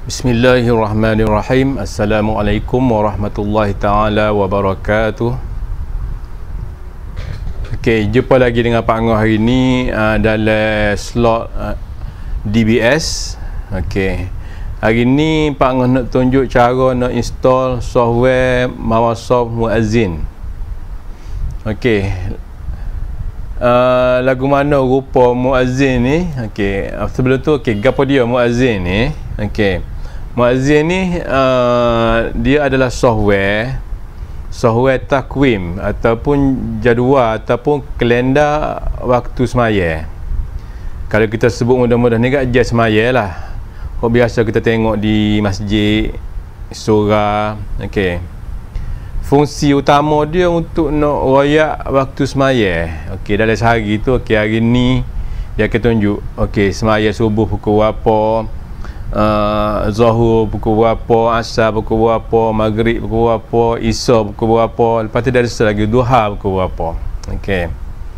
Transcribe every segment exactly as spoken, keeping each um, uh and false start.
Bismillahirrahmanirrahim. Assalamualaikum warahmatullahi taala wabarakatuh. Okey, jumpa lagi dengan Pak Ngah hari ni uh, dalam slot uh, D B S. Okey. Hari ni Pak Ngah nak tunjuk cara nak install software Microsoft Muazzin. Okey. Uh, lagu mana rupa Muazzin ni? Okey, sebelum tu okey, gapo dia Muazzin ni? Okey. Muazzin ni uh, dia adalah software software takwim ataupun jadual ataupun kalender waktu semaya. Kalau kita sebut mudah-mudah ni kat jam semaya lah. Oh, biasa kita tengok di masjid, surah. Okey. Fungsi utama dia untuk nak royak waktu semaya. Okey, dalam sehari tu okey, hari ni dia akan tunjuk okey semaya subuh pukul berapa, Uh, Zuhur pukul berapa, Asar pukul berapa, Maghrib pukul berapa, Isya pukul berapa, lepas tu dari lagi Duha pukul berapa. Okey.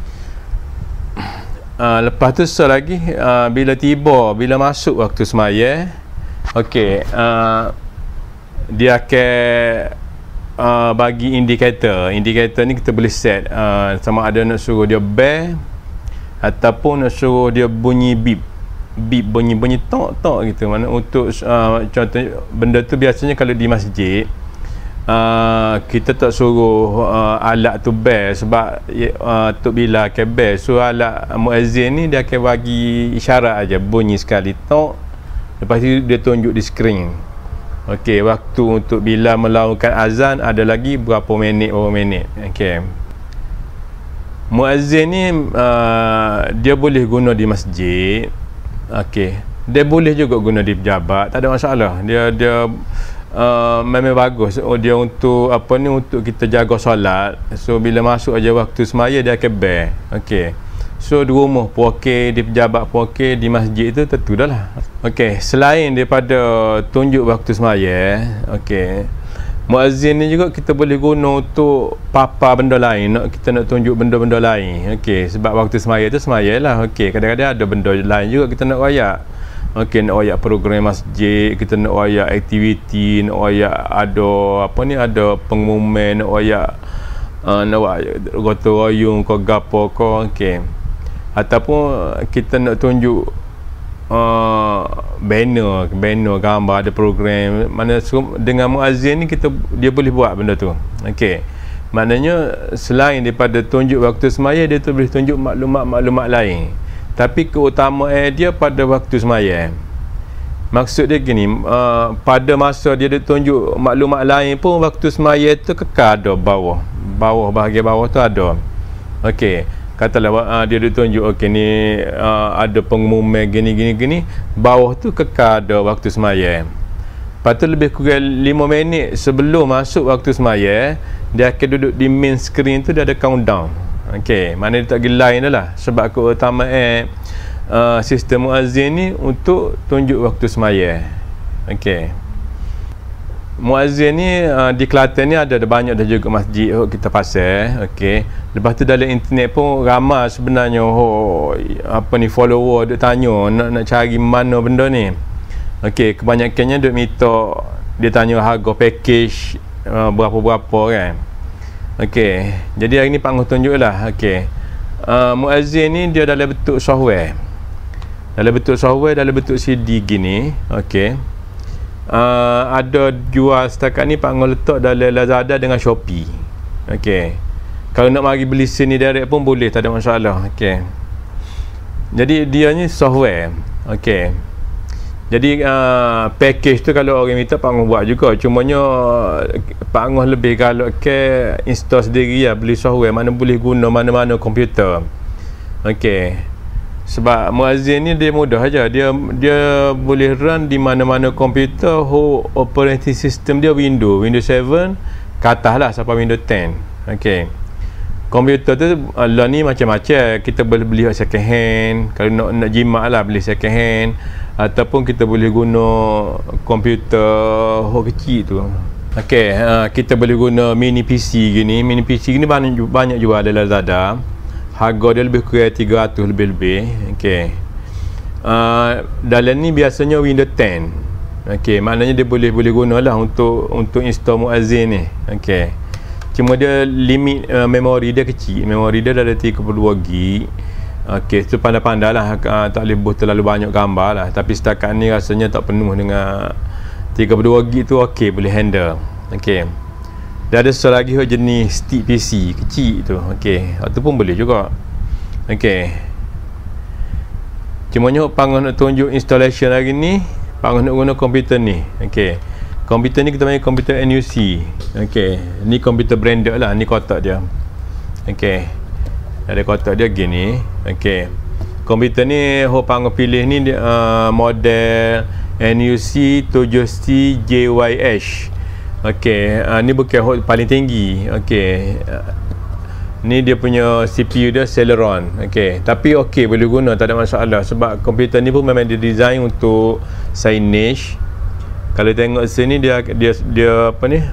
Uh, lepas tu lagi uh, bila tiba, bila masuk waktu semaya, okey, uh, dia akan uh, bagi indikator. Indikator ni kita boleh set uh, sama ada nak suruh dia bell ataupun nak suruh dia bunyi beep. Beep, bunyi-bunyi tok-tok gitu. Mana untuk uh, contoh benda tu biasanya kalau di masjid uh, kita tak suruh uh, alat tu bell sebab uh, Tok Bilal ke bell. So alat muazzin ni dia akan bagi isyarat aja, bunyi sekali tok, lepas tu dia tunjuk di skrin. Okey, waktu untuk bila melakukan azan ada lagi berapa minit berapa minit. Okey. Muazzin ni uh, dia boleh guna di masjid. Okey, dia boleh juga guna di pejabat, tak ada masalah. Dia dia uh, memang bagus. Oh, dia untuk apa ni, untuk kita jaga solat. So bila masuk aja waktu semaya dia akan bell. Okey. So di rumah pun okey, di pejabat pun okey, di masjid tu tentu dah lah. Okey, selain daripada tunjuk waktu semaya, okey, muazzin ni juga kita boleh guna untuk papa benda lain. Nak kita nak tunjuk benda-benda lain. Okey, sebab waktu semaya tu semaya lah. Okey, kadang-kadang ada benda lain juga kita nak royak. Okey, nak royak program masjid, kita nak royak aktiviti, nak royak ada apa ni, ada pengumuman, nak royak uh, nak royak gotong royong ke gapo ke. Okey. Ataupun kita nak tunjuk Uh, banner, banner gambar, ada program mana dengan muazzin ni kita dia boleh buat benda tu. Okey. Maknanya selain daripada tunjuk waktu semaya, dia tu boleh tunjuk maklumat-maklumat lain. Tapi keutamaan dia pada waktu semaya. Maksud dia gini, uh, pada masa dia dia tunjuk maklumat lain pun waktu semaya tu kekal ada bawah. Bawah, bahagian bawah tu ada. Okey. Katalah uh, dia ditunjuk okey ni uh, ada pengumuman gini gini gini, bawah tu kekal ada waktu semaya. Lepas tu lebih kurang lima minit sebelum masuk waktu semaya, dia akan duduk di main screen tu, dia ada countdown. Okey, mana dia tak pergi line dah lah. Sebab keutamaan uh, sistem muazzin ni untuk tunjuk waktu semaya. Okey. Muazzin ni uh, di Kelantan ni ada, ada banyak dah juga masjid oh, kita pasal. Okey. Lepas tu dalam internet pun ramai sebenarnya oh, apa ni follower duk tanya nak nak cari mana benda ni. Okey, kebanyakannya duk minta dia tanya harga package uh, berapa-berapa kan. Okey. Jadi hari ni Pak Ngah tunjuklah. Okey. Uh, Muazzin ni dia dalam bentuk software. Dalam bentuk software, dalam bentuk C D gini. Okey. Uh, ada jual setakat ni Pak Ngah letak dalam Lazada dengan Shopee. Okey. Kalau nak mari beli sini direct pun boleh, tak ada masalah. Okey. Jadi dia ni software. Okey. Jadi uh, package tu kalau orang minta Pak Ngah buat juga. Cumanya Pak Ngah lebih kalau ke install sendiri lah, beli software mana boleh guna mana-mana komputer. Okey. Sebab muazzin ni dia mudah aja, dia dia boleh run di mana-mana komputer. Whole operating system dia Windows, Windows seven ke atas lah sampai Windows ten. Okey. Komputer tu lah ni macam-macam. Kita boleh beli second hand. Kalau nak nak jimat lah beli second hand, ataupun kita boleh guna komputer oh, kecil tu. Okey, uh, kita boleh guna mini P C gini. Mini P C gini banyak banyak jual dalam Lazada. Harga dia lebih kurang tiga ratus lebih-lebih. Okey. Uh, dalam ni biasanya Windows ten. Okey, maknanya dia boleh boleh gunalah untuk untuk install Muazzin ni. Okey. Cuma dia limit uh, memori dia kecil. Memori dia dah ada tiga puluh dua gig. Okey, tu pandai-pandai lah, uh, tak boleh buat terlalu banyak gambar lah. Tapi setakat ni rasanya tak penuh dengan tiga puluh dua gig tu, okey, boleh handle. Okey. Dia ada satu lagi jenis stick P C kecil tu. Okey, itu pun boleh juga. Okey. Cuma nyok panggah nak tunjuk installation hari ni, panggah nak guna komputer ni. Okey. Komputer ni kita panggil komputer N U C. Okey. Ni komputer branded lah, ni kotak dia. Okey. Ada kotak dia gini. Okey. Komputer ni ho panggah pilih ni dia, uh, model N U C tujuh C J Y H. Okey, uh, ni bukan hot paling tinggi. Okey. Uh, ni dia punya C P U dia Celeron. Okey, tapi okey boleh guna, tak ada masalah sebab komputer ni pun memang dia design untuk signage. Kalau tengok sini dia dia dia apa ni?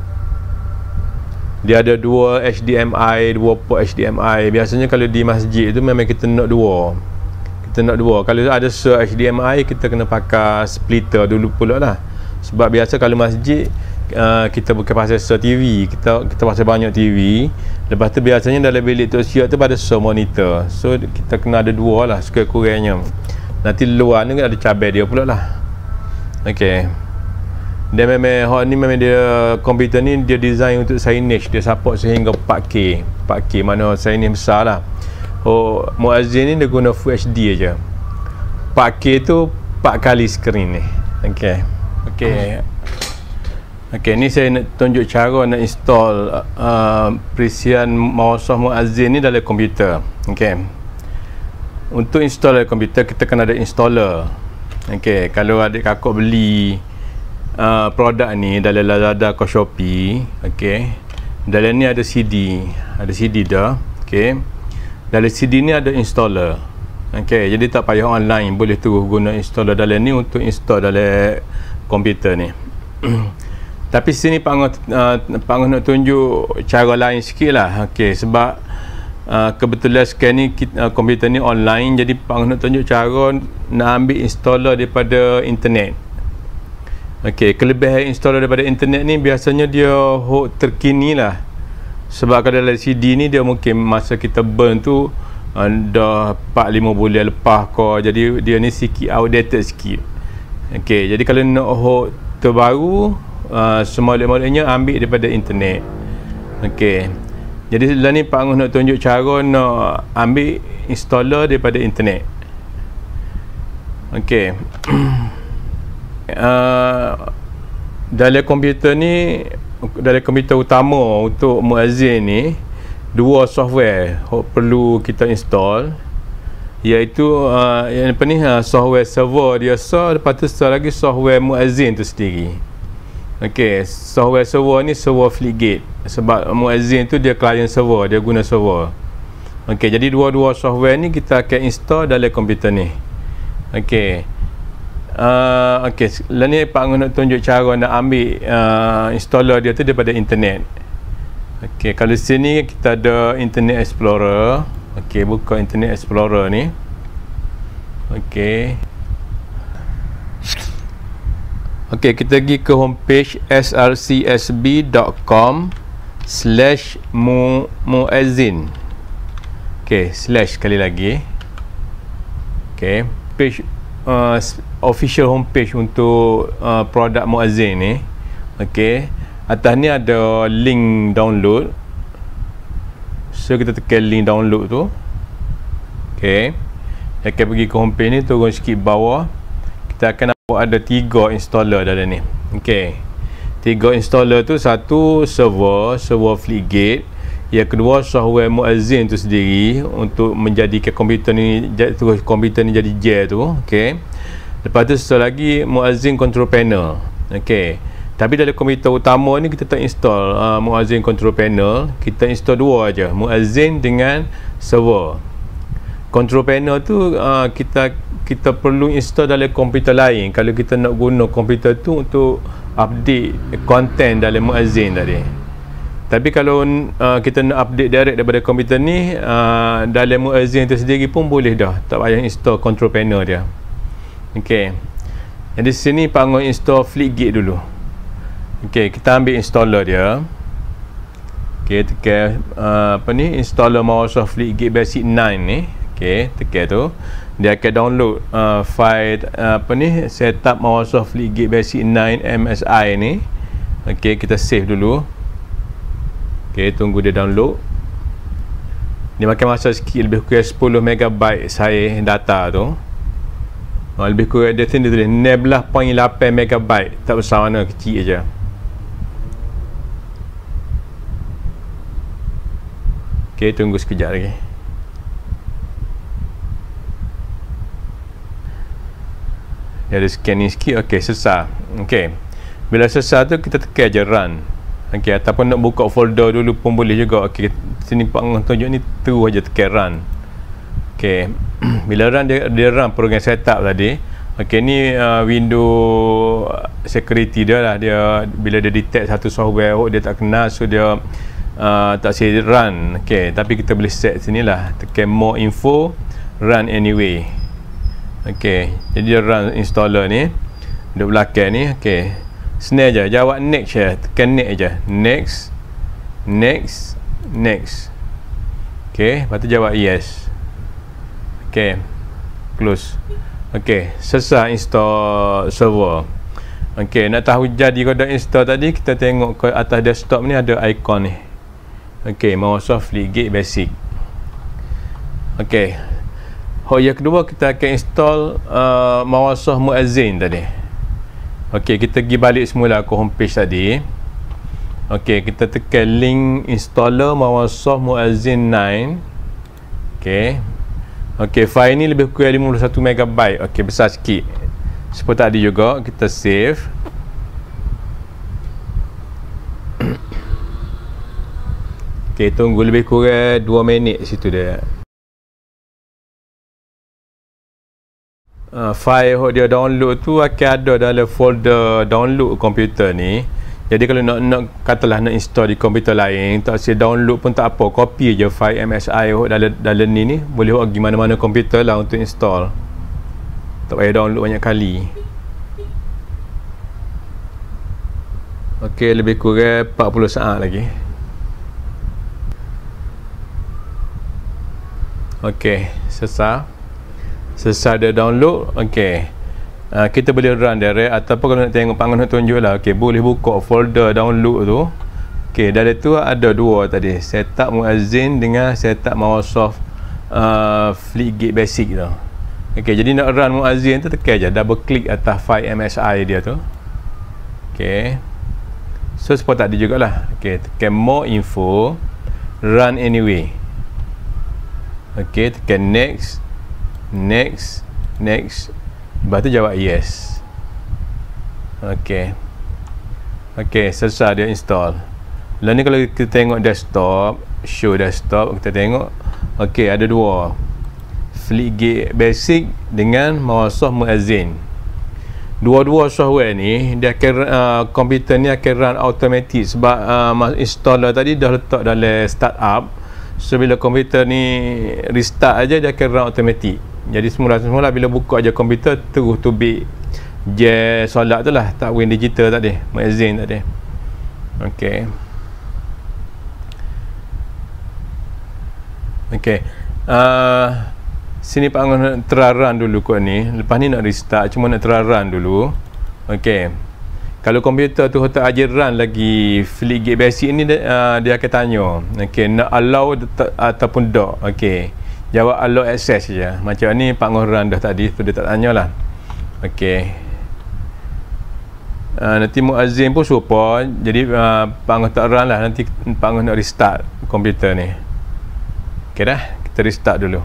Dia ada dua H D M I, dua port H D M I. Biasanya kalau di masjid tu memang kita nak dua. Kita nak dua. Kalau ada se H D M I kita kena pakai splitter dulu pula lah. Sebab biasa kalau masjid uh, kita bukan pasal se T V, kita kita pasal banyak T V. Lepas tu biasanya dalam bilik tu siap tu pada se monitor. So kita kena ada dua lah sekurang-kurangnya. Nanti luar ni ada cabai dia pula lah. Okey. Dia memang hot ni memang dia komputer ni dia design untuk signage, dia support sehingga empat K. empat K mana signage besar lah. Oh, Muazzin ni dia guna Full H D aja. empat K tu empat kali skrin ni. Okey. Okey. Okey, ni saya nak tunjuk cara nak install uh, perisian Microsoft Muazzin ni dalam komputer. Okey. Untuk install dalam komputer kita kena ada installer. Okey, kalau adik kakak beli Uh, produk ni dalam Lazada ke Shopee, okey, dalam ni ada C D, ada C D dah. Okey, dalam C D ni ada installer. Okey, jadi tak payah online, boleh terus guna installer dalam ni untuk install dalam komputer ni. Tapi sini Pak Angah uh, Pak Angah nak tunjuk cara lain sikit lah. Okey, sebab uh, kebetulan sekarang ni kita, uh, komputer ni online, jadi Pak Angah nak tunjuk cara nak ambil installer daripada internet. Okey, kelebihan installer daripada internet ni biasanya dia hot terkini lah. Sebab kalau dalam C D ni dia mungkin masa kita burn tu uh, dah empat lima bulan lepas kau. Jadi dia ni sikit outdated sikit. Okey, jadi kalau nak hot terbaru, uh, semula-mulanya ambil daripada internet. Okey. Jadi lah ni Pak Angah nak tunjuk cara nak ambil installer daripada internet. Okey. Uh, dalam komputer ni, dalam komputer utama untuk Muazzin ni, dua software yang perlu kita install, iaitu uh, yang apa ni, uh, software server dia sah, lepas tu sah lagi software Muazzin tu sendiri. Okey, software server ni server Fleetgate, sebab Muazzin tu dia client server, dia guna server. Okey, jadi dua-dua software ni kita akan install dalam komputer ni. Okey. Uh, Okey, lah ni Pak Angah nak tunjuk cara nak ambil uh, installer dia tu daripada internet. Okey, kalau sini kita ada Internet Explorer. Okey, buka Internet Explorer ni. Okey. Okey, kita pergi ke homepage s r c s b dot com slash muazzin. Okey, slash sekali lagi. Okey, page uh, official homepage untuk uh, produk Muazzin ni. Okey, atas ni ada link download, so kita tekan link download tu. Okey, akan pergi ke homepage ni, turun sikit bawah, kita akan nampak ada tiga installer dalam ni. Okey, tiga installer tu, satu server server Fleetgate, yang kedua software Muazzin tu sendiri untuk menjadikan komputer ni terus komputer ni jadi J tu. Okey, lepas tu satu lagi Muazzin Control Panel. Okey, tapi dalam komputer utama ni kita tak install uh, Muazzin Control Panel, kita install dua aja, Muazzin dengan server. Control Panel tu uh, kita kita perlu install dalam komputer lain kalau kita nak guna komputer tu untuk update content dalam Muazzin tadi. Tapi kalau uh, kita nak update direct daripada komputer ni, uh, dalam Muazzin tu sendiri pun boleh dah, tak payah install Control Panel dia. Okey. Jadi sini panggil install Fleetgate dulu. Okey, kita ambil installer dia. Okey, tekan uh, apa ni, installer Microsoft Fleetgate Basic nine ni. Okey, tekan tu. Dia akan download uh, file uh, apa ni, setup Microsoft Fleetgate Basic nine M S I ni. Okey, kita save dulu. Okey, tunggu dia download. Dia makan masa sikit, lebih kurang sepuluh megabyte saya data tu. Ha, lebih kurang dia sini tulis enam belas perpuluhan lapan megabyte. Tak besar mana, kecil aja. Okey, tunggu sekejap lagi. Dia ada scanning sikit. Okey, selesai. Okey, bila selesai tu kita tekan je run. Okey, ataupun nak buka folder dulu pun boleh juga. Okey, sini Pak Ngah tunjuk ni, terus aja tekan run. Okey, bila run dia, dia run program setup tadi. Okey, ni uh, window security dia lah. Dia bila dia detect satu software oh, dia tak kenal, so dia uh, tak say run. Okey, tapi kita boleh set sini lah, tekan more info, run anyway. Okey, jadi dia run installer ni duduk belakang ni. Okey, senang je, jawab next je, tekan next je, next next next. Okey, lepas tu jawab yes. Okey, close. Okey, selesai install server. Okey, nak tahu jadi kau dah install tadi, kita tengok ke atas desktop ni ada ikon ni. Okey, Microsoft Fleetgate Basic. Okey, oh yang kedua kita akan install uh, Microsoft Muazzin tadi. Okey, kita pergi balik semula ke homepage tadi. Okey, kita tekan link installer Microsoft Muazzin nine. Okey. Okey, file ni lebih kurang lima puluh satu megabyte. Okey, besar sikit. Seperti tadi juga, kita save. Okey, tunggu lebih kurang dua minit situ dia. Uh, file yang dia download tu akan ada dalam folder download komputer ni. Jadi kalau nak, nak katalah nak install di komputer lain, tak saya download pun tak apa, copy je file M S I dalam dalam ni ni, boleh pergi mana-mana komputer lah untuk install. Tak payah download banyak kali. Okey, lebih kurang empat puluh saat lagi. Okey, selesai. Selesai dia download. Okey, uh, kita boleh run direct, ataupun kalau nak tengok Pak Ngah nak tunjuk lah. Okey, boleh buka folder download tu. Okey, dari tu ada dua tadi, setup Muazzin dengan setup Microsoft uh, Fleetgate Basic tu. Okey, jadi nak run Muazzin tu, tekan je double klik atas file M S I dia tu. Okey, so seperti tadi jugalah. Okey, tekan more info, run anyway. Okey, tekan next next next, lepas tu jawab yes. Okey, okey, selesai dia install. Lalu ni kalau kita tengok desktop, show desktop, kita tengok okey, ada dua, Fleetgate Basic dengan Microsoft Muazzin. Dua-dua software ni dia akan uh, komputer ni akan run automatic sebab uh, installer tadi dah letak dalam startup. So bila komputer ni restart aja, dia akan run automatic. Jadi semula-semula bila buka aja komputer, terus tubik je solat tu lah, tak win digital tadi, Muazzin tadi. Okey. Okey. Uh, sini Pak Ngah nak try run dulu kot ni. Lepas ni nak restart, cuma nak try run dulu. Okey. Kalau komputer tu tak aja run lagi Fleetgate Basic ni, uh, dia akan tanya, okey, nak allow ataupun tak. Okey, jawab allow access saja. Macam ni Pak Ngah run dah tadi tu, dia tak tanyalah. Okey, uh, nanti Muazzin pun serupa. Jadi uh, Pak Ngah tak run lah, nanti Pak Ngah nak restart komputer ni. Okey dah, kita restart dulu.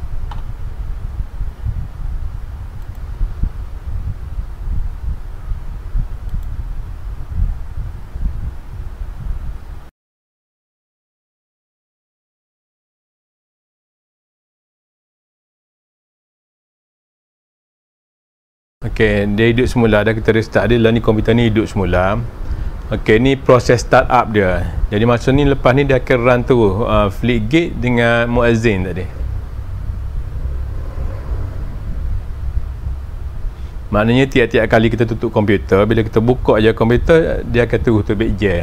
Okey, dia hidup semula dah, kita restart dia. Lah ni komputer ni hidup semula. Okey, ni proses startup dia. Jadi masa ni, lepas ni dia akan run terus uh, Fleetgate dengan Muazzin tadi. Maknanya tiap-tiap kali kita tutup komputer, bila kita buka je komputer, dia akan terus terbit je.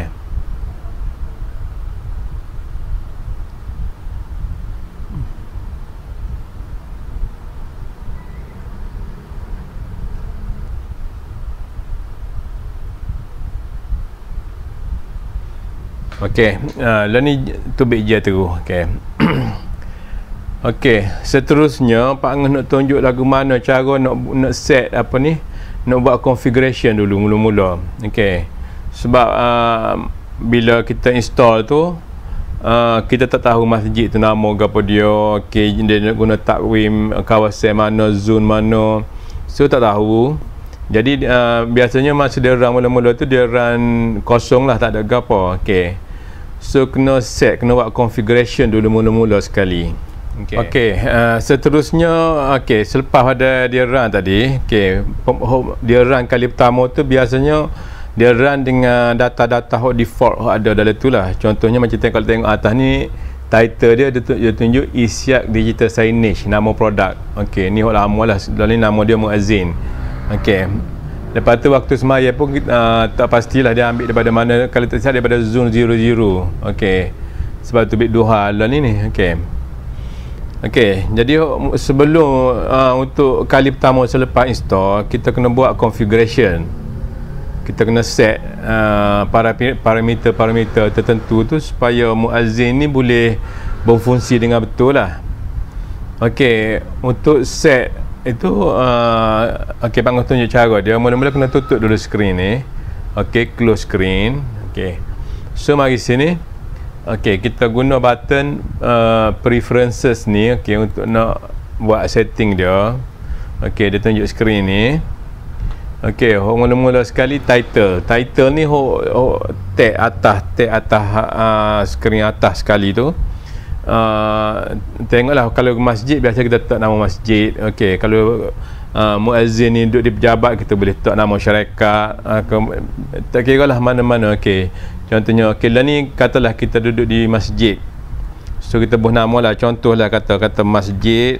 Okey, uh, lah ni tubik je terus. Okey. Okey, seterusnya Pak Angah nak tunjuk lagu mana cara nak nak set apa ni, nak buat configuration dulu mula-mula. Okey. Sebab uh, bila kita install tu uh, kita tak tahu masjid tu nama apa dia. Okey, dia nak guna takwim kawasan mana, zone mana. So tak tahu. Jadi uh, biasanya masa dia run mula-mula tu dia run kosong lah, tak ada apa. Okey. So kena set, kena buat configuration dulu mula-mula sekali. Okey. Okey, uh, seterusnya okey, selepas pada dia run tadi, okey, dia run kali pertama tu biasanya dia run dengan data-data hot default hot ada dalam tu lah. Contohnya macam tengok, kalau tengok atas ni title dia dia, dia tunjuk Isyak Digital Signage, nama produk. Okey, ni hot lama lah. Dalam ni nama dia Muazzin. Okey. Lepas tu waktu semaya pun kita, uh, tak pastilah dia ambil daripada mana. Kalau tak salah daripada zone zero zero. Okey. Sebab tu bit duha lah ni ni. Okey. Okey. Jadi sebelum uh, untuk kali pertama selepas install, kita kena buat configuration. Kita kena set uh, parameter-parameter tertentu tu supaya Muazzin ni boleh berfungsi dengan betul lah. Okey. Untuk set itu uh, okey, Pak Angah tunjuk cara dia. Mula-mula kena tutup dulu skrin ni. Okey, close screen. Okey, so mari sini. Okey, kita guna button uh, preferences ni. Okey, untuk nak buat setting dia. Okey, dia tunjuk skrin ni. Okey, mula-mula sekali title. Title ni ho, ho tag atas, tag atas uh, skrin atas sekali tu. Uh, tengoklah, kalau masjid biasa kita letak nama masjid. Okey, kalau uh, Muazzin ni duduk di pejabat, kita boleh letak nama syarikat, uh, ke, tak kira lah mana-mana. Okey, contohnya okey lah ni katalah kita duduk di masjid, so kita buat nama lah, contohlah kata kata Masjid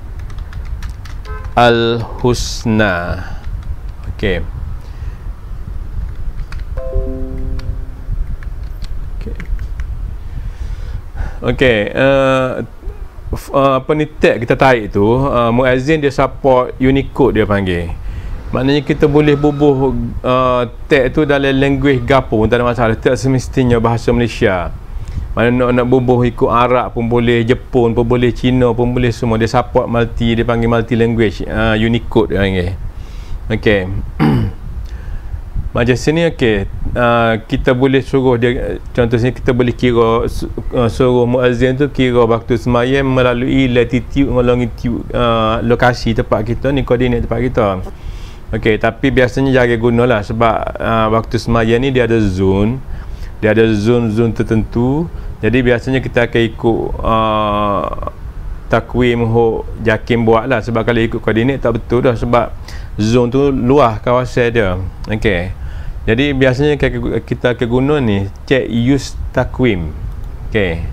Al-Husna. Okey. Okey, uh, uh, apa ni tag kita tarik tu, uh, Muazzin dia support Unicode dia panggil. Maknanya kita boleh bubuh uh, tag tu dalam language gapo pun tak ada masalah. Tak semestinya bahasa Malaysia. Mana nak, nak bubuh ikut Arab pun boleh, Jepun pun boleh, Cina pun boleh, semua dia support multi, dia panggil multi language, uh, Unicode dia panggil. Okey. Macam sini, okey, uh, kita boleh suruh dia, contoh sini kita boleh kira uh, suruh Muazzin tu kira waktu semayang melalui latitude, longitude, uh, lokasi tempat kita ni, koordinat tempat kita. Okey, tapi biasanya jangan gunalah sebab uh, waktu semayang ni dia ada zone, dia ada zone-zone tertentu. Jadi biasanya kita akan ikut uh, takwim ho Jakim buat lah, sebab kalau ikut koordinat tak betul dah, sebab zone tu luar kawasan dia. Okey. Jadi biasanya kita akan guna ni check use takwim. Okey.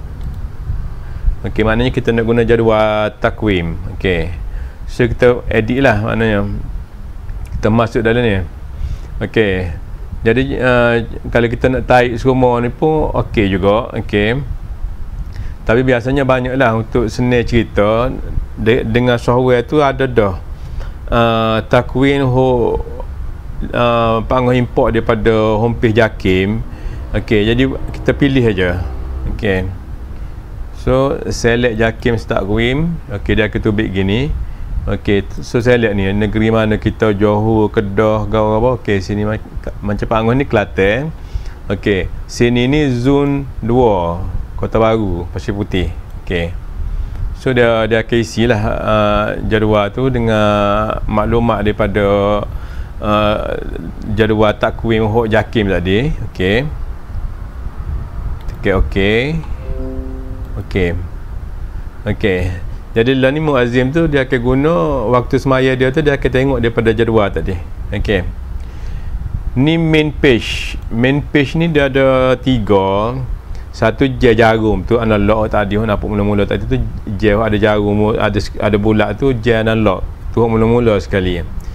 Okey, maknanya kita nak guna jadual takwim. Okey. So kita edit lah, maknanya kita masuk dalam ni. Okey. Jadi uh, kalau kita nak tarik semua ni pun okey juga. Okey. Tapi biasanya banyak lah untuk senang cerita de dengan software tu ada dah uh, takwim ho Uh, Pak Angah import daripada homepage Jakim. Okey, jadi kita pilih aja. Okey. So select Jakim takwim. Okey, dia akan tubik gini. Okey, so select ni negeri mana kita, Johor, Kedah, Gawang apa. Okey, sini macam Pak Angah ni Kelantan. Okey, sini ni zone dua, Kota Baru, Pasir Putih. Okey. So dia dia akan isilah uh, jadual tu dengan maklumat daripada Uh, jadual takwim hok Jakim tadi. Okey. Okey, okey. Okey. Okey. Jadi lah ni Muazzin tu dia akan guna waktu semaya dia tu, dia akan tengok daripada jadual tadi. Okey. Ni main page. Main page ni dia ada tiga. Satu je jarum tu analog tadi, nampak mula-mula tadi tu je ada jarum, ada ada bulat tu je analog. Tu mula-mula sekali.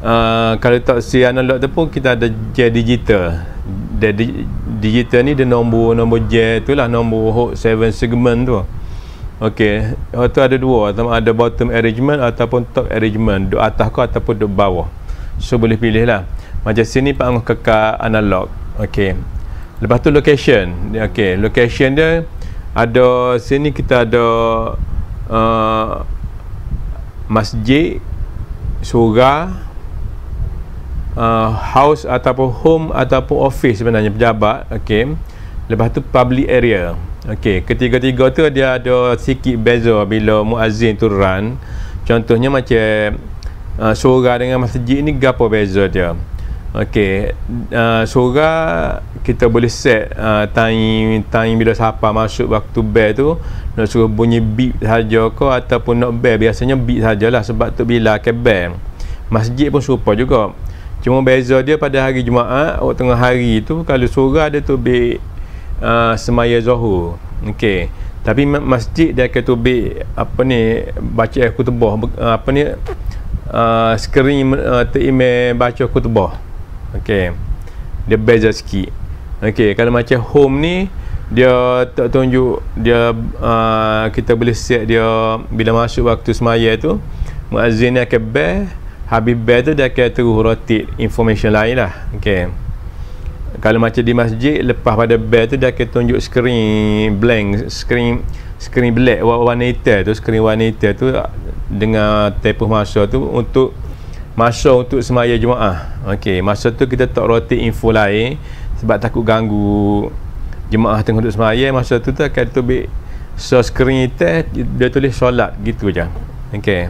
uh, kalau tak si analog tu pun kita ada J digital. Dia di, digital ni dia nombor nombor J tu lah, nombor tujuh segmen tu. Okey, tu ada dua, ada bottom arrangement ataupun top arrangement, duk atas ke ataupun duk bawah. So boleh pilih lah. Macam sini Pak Angah kekal analog. Okey. Lepas tu location. Okey, location dia ada sini kita ada uh, masjid, surga, uh, house ataupun home ataupun office sebenarnya pejabat. Okey. Lepas tu public area. Okey, ketiga-tiga tu dia ada sikit beza bila muazzin tu run. Contohnya macam uh, surga dengan masjid ni gapo beza dia. Okey, uh, surga kita boleh set uh, time time bila siapa masuk waktu bell tu nak suruh bunyi beep saja ke ataupun nak bell, biasanya beep sajalah sebab tu bila ke bell. Masjid pun serupa juga. Cuma beza dia pada hari Jumaat waktu tengah hari tu, kalau surga dia tu beep Uh, semaya Zuhur. Okey. Tapi masjid dia akan tubik apa ni, baca khutbah uh, apa ni uh, skrin uh, terima baca khutbah. Okey. Dia beza sikit. Okey, kalau macam home ni dia tak tunjuk dia uh, kita boleh set dia bila masuk waktu semaya tu muazzin akan bell, habis bell tu dia akan terus rotate information lain lah. Okey. Kalau macam di masjid, lepas pada bell tu dia akan tunjuk skrin blank, skrin skrin black warna hitam tu, skrin warna hitam tu dengan tempoh masa tu untuk masa untuk semaya Jumaat. Okey, masa tu kita tak rotate info lain sebab takut ganggu jemaah tengah duduk semaya. Masa tu tu akan tubik so skrin hitam dia tulis solat gitu je. Okey.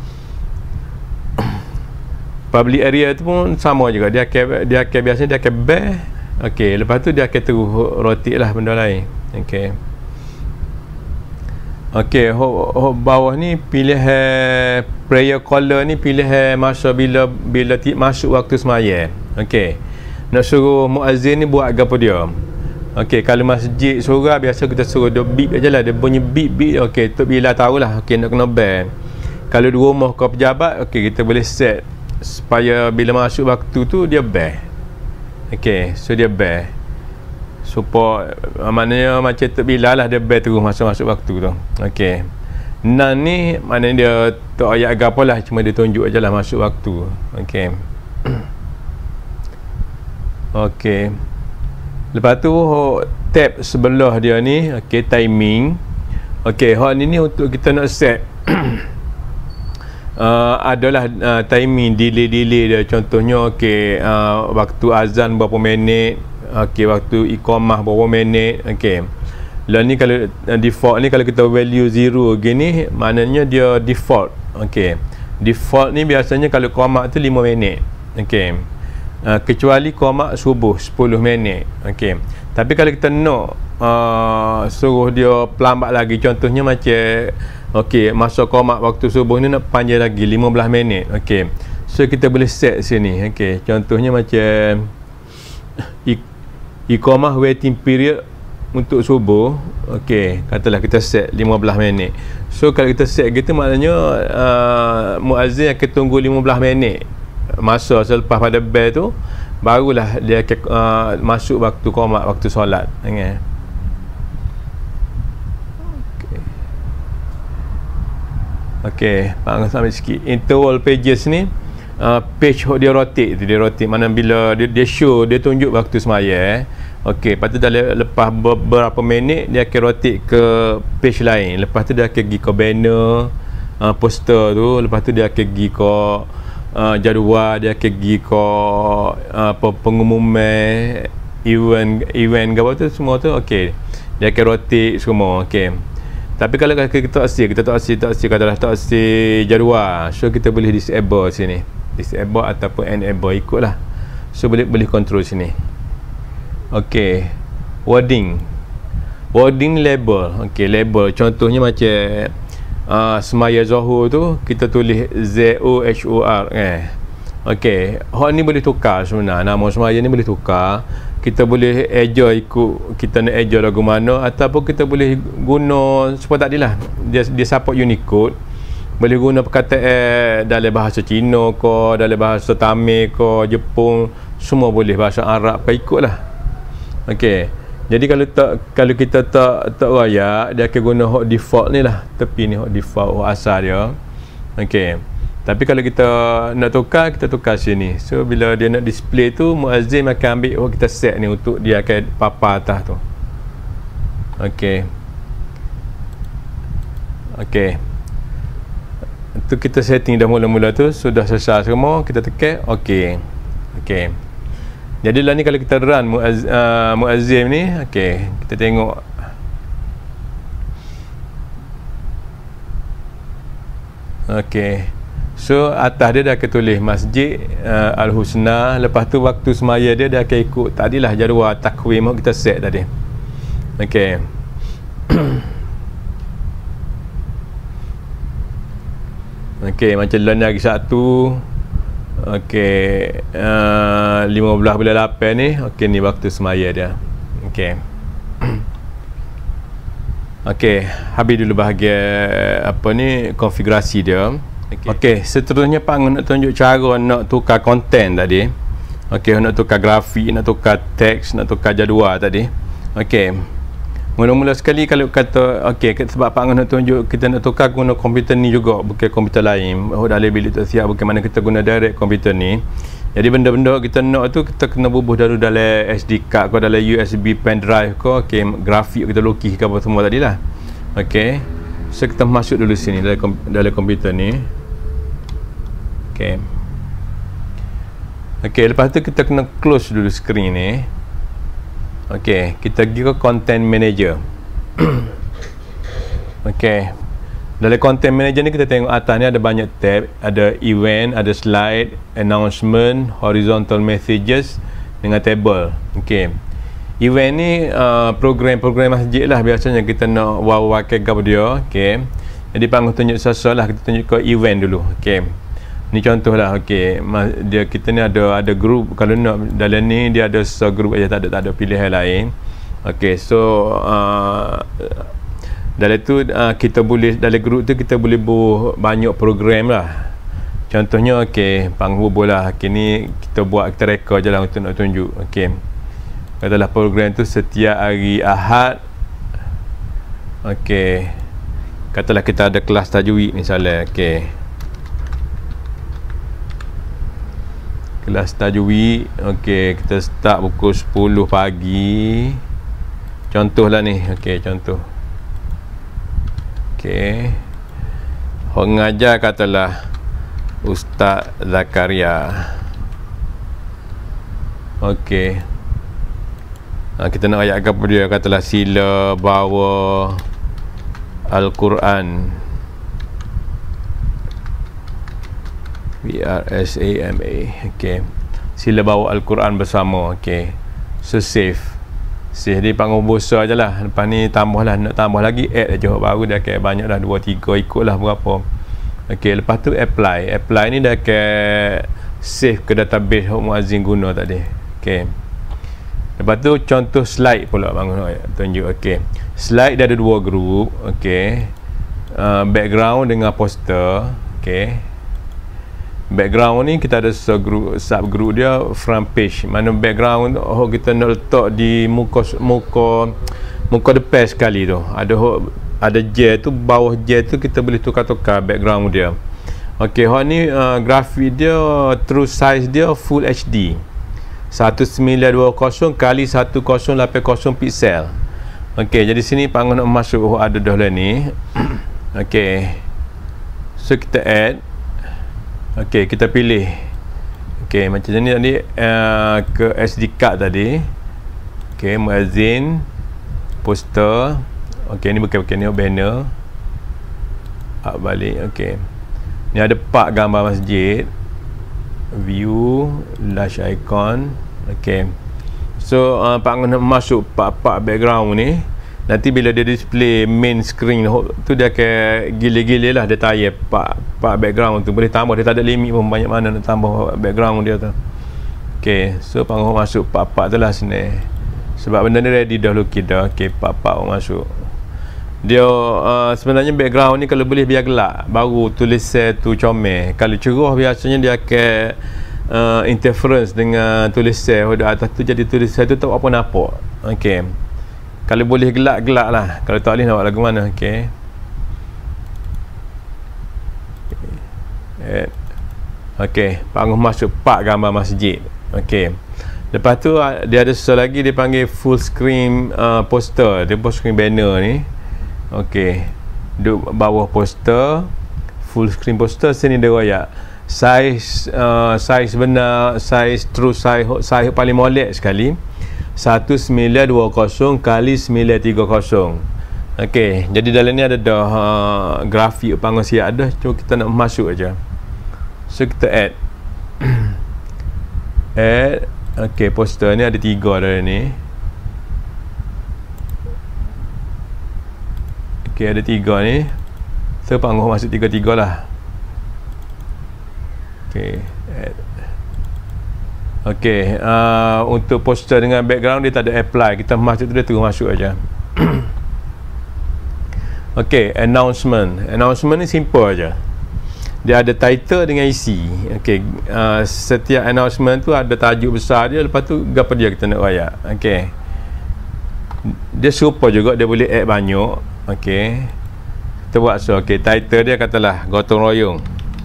Public area tu pun sama juga, dia akan dia akan biasanya dia akan bell. Okey, lepas tu dia akan terus rotate lah benda lain. Okey. Okey, ho, ho, bawah ni pilih eh, prayer caller ni pilih eh, masa bila bila ti, masuk waktu semaya. Okey. Nak suruh muazzin ni buat apa dia? Okey, kalau masjid surah biasa kita suruh dia beep ajalah, dia bunyi beep beep. Okey, tu bila tahulah okey nak kena bell. Kalau di rumah kau pejabat, okey kita boleh set supaya bila masuk waktu tu dia bell. Okey, so dia bell. Supaya maknanya macam tu bila lah dia bell terus masuk-masuk waktu tu. Okey. Nan ni maknanya dia tak ayat apa lah, cuma dia tunjuk ajalah masuk waktu. Okey. Okey. Lepas tu tab sebelah dia ni, okey, timing. Okey, hak ni ni untuk kita nak set Uh, adalah uh, timing delay-delay dia. Contohnya okey, uh, waktu azan berapa minit, okey, waktu iqamah berapa minit. Okey, lah ni kalau uh, default ni kalau kita value zero gini maknanya dia default. Okey, default ni biasanya kalau qamat tu lima minit. Okey, uh, kecuali qamat subuh sepuluh minit. Okey, tapi kalau kita nak uh, suruh dia pelambat lagi, contohnya macam okey, masa qamat waktu subuh ni nak panjang lagi lima belas minit. Okey, so kita boleh set sini. Okey, contohnya macam iqamah waiting period untuk subuh. Okey, katalah kita set lima belas minit. So kalau kita set gitu maknanya uh, muazzin akan tunggu lima belas minit masa selepas pada bell tu, barulah dia akan uh, masuk waktu qamat, waktu solat. Ingat. Okey, Pak Angah sampai sikit. Interval pages ni uh, page dia rotate tu, dia rotate mana bila dia, dia show, dia tunjuk waktu semaya eh. Okey, lepas tu dah lepas beberapa minit dia akan rotate ke page lain. Lepas tu dia akan pergi ke banner uh, poster tu, lepas tu dia akan pergi ke uh, jadual, dia akan pergi ke uh, pengumuman event event apa tu semua tu. Okey, dia akan rotate semua. Okey. Tapi kalau kita tak asyik, kita tak asyik, tak asyik, katalah tak asyik jadual, so kita boleh disable sini, disable ataupun enable, ikutlah. So boleh boleh control sini. Okey, wording, wording label. Okey, label. Contohnya macam uh, semaya Zuhur tu kita tulis Z O H O R eh. Okey, hak ni boleh tukar sebenarnya, nama semaya ni boleh tukar. Kita boleh eja ikut kita nak eja lagu mana, ataupun kita boleh guna supaya tak adalah dia dia support Unicode. boleh guna perkataan dalam bahasa Cina ke, dalam bahasa Tamil ke, Jepun, semua boleh, bahasa Arab ke, ikutlah. Okey. Jadi kalau tak kalau kita tak tak raya, dia akan guna hok default ni lah, tepi ni hok default, hok asal dia. Okey. Tapi kalau kita nak tukar, kita tukar sini. So bila dia nak display tu, muazzin akan ambil hok kita set ni untuk dia akan papa atas tu. Okey. Okey. Itu kita setting dah mula-mula tu, sudah selesai semua, kita tekan okey. Okey. Jadi lah ni kalau kita run muaz, uh, muazzin ni, okey, kita tengok. Okey. So atas dia dah akan tulis Masjid uh, Al-Husna, lepas tu waktu semaya dia dia akan ikut tadilah jadual takwim kita set tadi. Okey. Okey, macam lain lagi satu. Okey, uh, lima belas bulan lapan ni. Okey, ni waktu semaya dia. Okey. Okey, habis dulu bahagian apa ni, konfigurasi dia. Okey, okay, seterusnya Pak nak tunjuk cara nak tukar konten tadi. Okey, nak tukar grafik, nak tukar teks, nak tukar jadual tadi. Okey. Mula-mula sekali kalau kata okey, sebab Pak nak tunjuk kita nak tukar guna komputer ni juga, bukan komputer lain. Oh, dalam bilik tak siap, bagaimana kita guna direct komputer ni. Jadi benda-benda kita nak tu kita kena bubuh dulu dalam S D card ke, dalam U S B pen drive ke, okey, grafik kita lukis ke apa semua tadilah. Okey. So kita masuk dulu sini dalam kom dalam komputer ni. Okey. Okey, lepas tu kita kena close dulu skrin ni. Okey, kita pergi ke content manager. Okey. Dalam content manager ni kita tengok atas ni ada banyak tab, ada event, ada slide, announcement, horizontal messages dengan table. Okey. Event ni uh, program-program masjid lah biasanya kita nak wawakan gab dia. Okey. Jadi Pak tunjuk sesuatu lah, kita tunjuk ke event dulu. Okey. Ni contoh lah. Okey, dia kita ni ada ada group. Kalau nak dalam ni dia ada se-group aja, tak ada tak ada pilihan lain. Okey, so uh, dalam tu uh, kita boleh dalam group tu kita boleh buat banyak program lah. Contohnya okey, panghubuh lah. Okey, ni kita buat, kita rekod je lah untuk nak tunjuk. Okey. Katalah program tu setiap hari Ahad. Okey. Katalah kita ada kelas tajwid misalnya. Okey. Kelas tajwid. Okey, kita start pukul sepuluh pagi. Contohlah ni. Okey, contoh. Okey. Orang ngajar katalah Ustaz Zakaria. Okey. Ha, kita nak ayat apa dia, katalah sila bawa Al-Quran. B R S A M A. Okey. Sila bawa Al-Quran bersama. Okey. So save. Save di panggung besar je lah. Lepas ni tambah lah. Nak tambah lagi add je. Baru dah kayak banyak dah. dua, tiga. Ikut lah berapa. Okey. Lepas tu apply. Apply ni dah kayak save ke database yang muazzin guna tadi. Okey. Lepas tu contoh slide pula bangun tunjuk. Okey. Slide dia ada dua group. Okey. Uh, background dengan poster. Okey. Background ni kita ada subgroup, subgroup dia front page. Mana background oh kita nak letak di muka muka muka depan sekali tu. Ada ada j tu, bawah j tu kita boleh tukar-tukar background dia. Okey, hak ni uh, grafik dia true size dia full H D. seribu sembilan ratus dua puluh kali seribu lapan puluh pixel. Okey, jadi sini Pak nak masuk oh, ada dah lah ni. Okey. So kita add. Okey, kita pilih. Okey, macam ni tadi uh, ke S D card tadi. Okey, muazzin, poster. Okey, ni bukan-bukan ni banner. Up balik. Okey. Ni ada empat gambar masjid. View, large icon. Okey. So, uh, Pak nak masuk empat-empat background ni. Nanti bila dia display main screen tu, dia akan gila-gila lah dia tayar pak pak background tu. Boleh tambah, dia tak ada limit pun banyak mana nak tambah background dia tu. Ok, so panggung masuk pak-pak tu lah sini. Sebab benda ni ready dah lukis dah. Ok, pak-pak masuk. Dia uh, sebenarnya background ni kalau boleh biar gelap, baru tulisan tu comel. Kalau cerah biasanya dia akan uh, interference dengan tulisan di atas tu, jadi tulisan tu tak apa nampak. Okey. Kalau boleh gelap-gelap lah. Kalau tak boleh nak buat lagu mana. Okey. Okay. Okey, panggil masuk part gambar masjid. Okey. Lepas tu dia ada sesuatu lagi dia panggil full screen uh, poster. Dia full screen banner ni. Okey. Duduk bawah poster, full screen poster sini dia royak. Saiz uh, saiz benar, saiz true saiz saiz paling molek sekali. seribu sembilan ratus dua puluh kali seribu sembilan ratus tiga puluh. Okey, jadi dalam ni ada dah uh, grafik panggung siap dah. Cuma kita nak masuk aja. So kita add. add. Okey, poster ni ada tiga dalam ni. Okey, ada tiga ni. So panggung masuk tiga-tiga lah. Okey, add. Okey, uh, untuk poster dengan background dia tak ada apply. Kita masuk tu dia terus masuk aja. Okey, announcement. Announcement ni simple aja. Dia ada title dengan isi. Okey, uh, setiap announcement tu ada tajuk besar dia, lepas tu gapo dia kita nak rayak. Okey. Dia super juga, dia boleh add banyak. Okey. Kita buat so. Okey, title dia katalah gotong royong.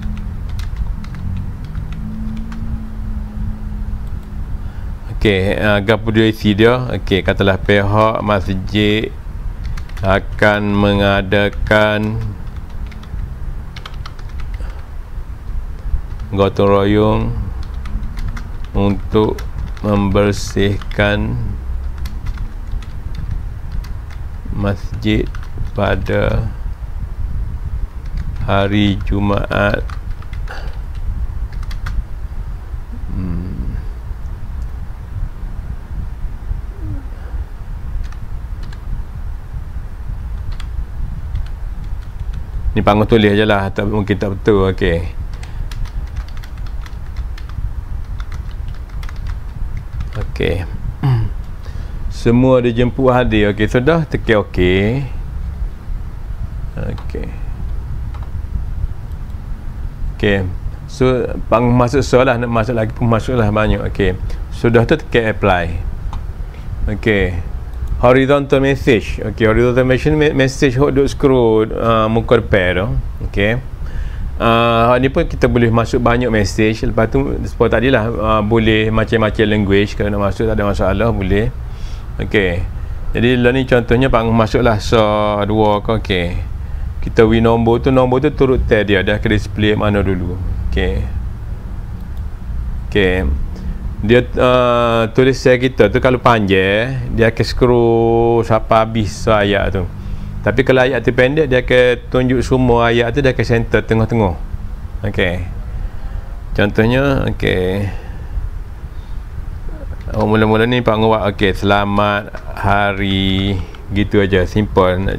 Okey, uh, gapo dia isi dia? Okey, katalah pihak masjid akan mengadakan gotong royong untuk membersihkan masjid pada hari Jumaat. Hmm. Ni panggung tulis je lah, tak, mungkin tak betul. Okey. Okey. Semua dijemput hadir. Okey, sudah tekan okey. Okey. Okey. So panggung masuk solah, nak masuk lagi pun masuklah banyak. Okey. Sudah tu tekan apply. Okey. Horizontal message. Okey, horizontal message message hok duk scroll uh, muka depan tu. Okey. Uh, ni pun kita boleh masuk banyak message. Lepas tu seperti tadi lah, uh, boleh macam-macam language. Kalau nak masuk tak ada masalah, boleh. Okey. Jadi lah ni contohnya panggung masuklah so dua ke. Okey. Kita win nombor tu, nombor tu turut tab dia dah ke display mana dulu. Okey. Okey. Dia uh, tulisan kita tu kalau panjang dia akan scroll sampai habis ayat tu. Tapi kalau ayat tu pendek dia akan tunjuk semua ayat tu, dia akan center tengah-tengah. Okey. Contohnya okey. Oh, mula-mula ni Pak Ngawak okey, selamat hari gitu aja, simple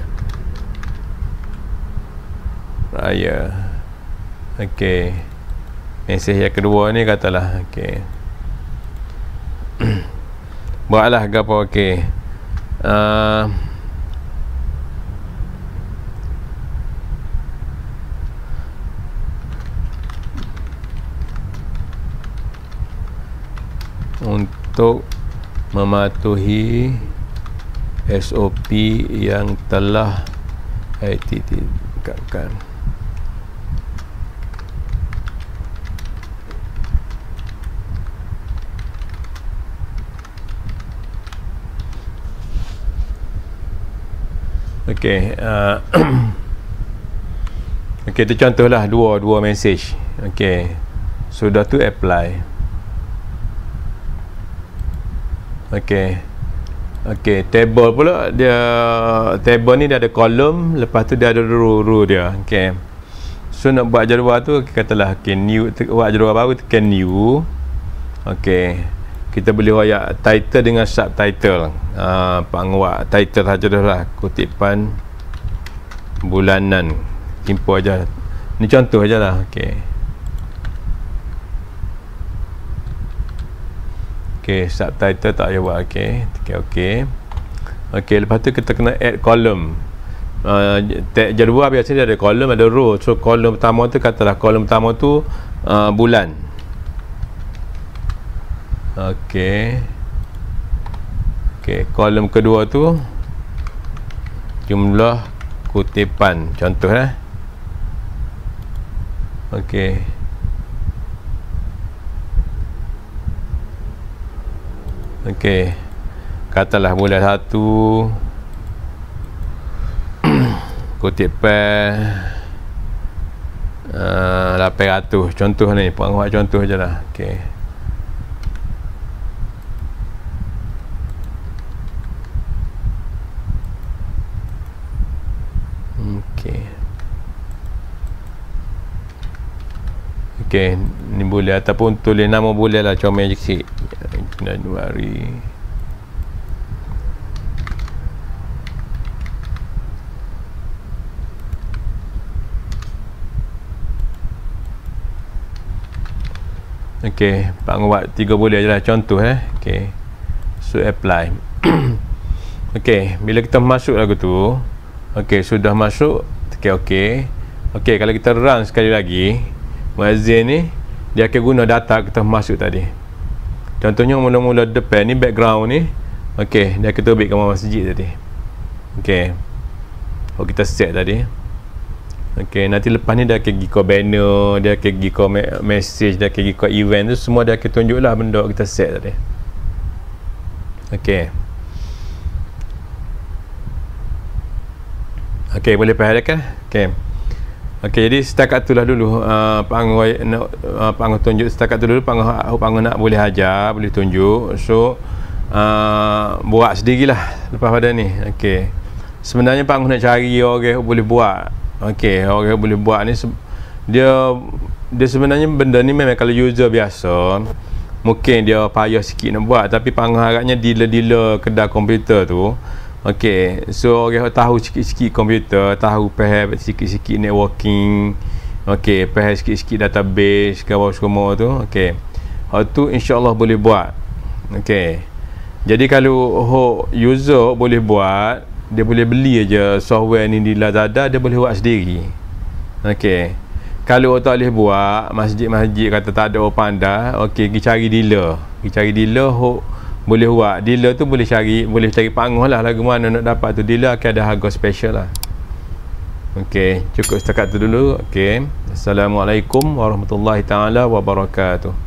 raya. Okey. Mesej yang kedua ni katalah okey. Buatlah gapo okey. Uh, untuk mematuhi S O P yang telah I T T dekatkan. Okey, uh, okey, tu contohlah dua dua message. Okey, sudah tu apply. Okey, okey, table pula dia, table ni dia ada kolom, lepas tu dia ada row row dia. Okey, so nak buat jadual tu katalah okey, new, buat jadual baru tekan new. Okey, kita boleh royak title dengan subtitle. Uh, pangwak title saja dah lah, kutipan bulanan, simple aja. Ni contoh aja lah. Okey. Okey, subtitle tak payah buat. Okey, tekan okey. Okey, lepas tu kita kena add column. uh, jadual biasanya dia ada kolom, ada row. So kolom pertama tu, katalah kolom pertama tu uh, bulan. Okey. Okey, kolom kedua tu jumlah kutipan, contoh eh. Okey. Okey. Katalah bulan satu kutipan uh, lapan ratus, contoh ni, puan buat contoh je lah. Okey. Okey. Okey, ni boleh ataupun tulis nama boleh lah, comel je sikit. Januari. Okey, Pak Ngah buat tiga boleh je lah, contoh eh. Okey. So apply. Okey, bila kita masuk lagu tu, okey, sudah masuk, okey okey. Okey, kalau kita run sekali lagi, muazzin ni dia akan guna data kita masuk tadi. Contohnya mula-mula depan ni, background ni, okey, dia akan terbit gambar masjid tadi. Okey. Oh, kita set tadi. Okey, nanti lepas ni dia akan pergi ke banner, dia akan pergi ke message, dia akan pergi ke event tu, semua dia akan tunjuk lah benda kita set tadi. Okey. Okey, boleh perhatikan? Okey. Okey, jadi setakat tu lah dulu uh, Pak Angah nak uh, Pak Angah tunjuk setakat tu dulu. Pak Angah, Pak Angah nak boleh ajar, boleh tunjuk. So uh, buat sendirilah lepas pada ni. Okey. Sebenarnya Pak Angah nak cari orang yang boleh buat. Okey, orang yang boleh buat ni dia dia sebenarnya benda ni memang kalau user biasa mungkin dia payah sikit nak buat, tapi Pak Angah harapnya dealer-dealer kedai komputer tu, okey, so orang tahu sikit-sikit komputer, tahu faham sikit-sikit networking, okey, faham sikit-sikit database kau semua tu, okey. Hak tu insya-Allah boleh buat. Okey. Jadi kalau ho user boleh buat, dia boleh beli aja software ni di Lazada, dia boleh buat sendiri. Okey. Kalau tak boleh buat, masjid-masjid kata tak ada orang pandai, okey, pergi cari dealer. Pergi cari dealer ho boleh buat. Dealer tu boleh cari, boleh cari Pak Angah lah lagu mana nak dapat tu. Dealer akan ada harga special lah. Okey, cukup setakat tu dulu. Okey. Assalamualaikum warahmatullahi taala wabarakatuh.